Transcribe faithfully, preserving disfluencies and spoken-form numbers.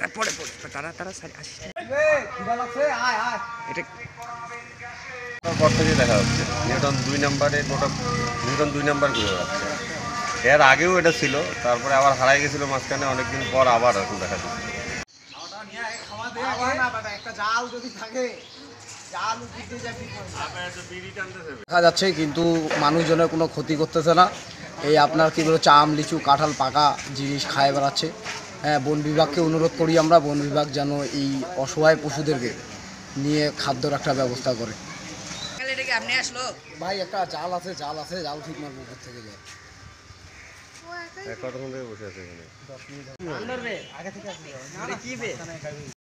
পড়ে পড়ে তারা তারা আসিস এটা পর থেকে দেখা যাচ্ছে নিউটন দুই নাম্বারে গোটা নিউটন দুই নাম্বার ঘুরে যাচ্ছে। এর আগেও এটা ছিল, তারপরে আবার হারাই গেছিল মাঝখানে, অনেকদিন পর আবার এখন দেখা যাচ্ছে। দেখা যাচ্ছে কিন্তু মানুষজনের কোনো ক্ষতি করতেছে না। এই আপনার কী বলে চাম লিচু কাঁঠাল পাকা জিনিস খায় বেড়াচ্ছে। হ্যাঁ, বন বিভাগকে অনুরোধ করি আমরা, বন বিভাগ যেন এই অসহায় পশুদেরকে নিয়ে খাদ্যর একটা ব্যবস্থা করে। আপনি আসলো ভাই একটা জাল আছে, জাল আছে, জাল ঠিক মারবো উপর থেকে যায়। কতক্ষণ থেকে বসে আছে এখানে? দশ মিনিট আগে থেকে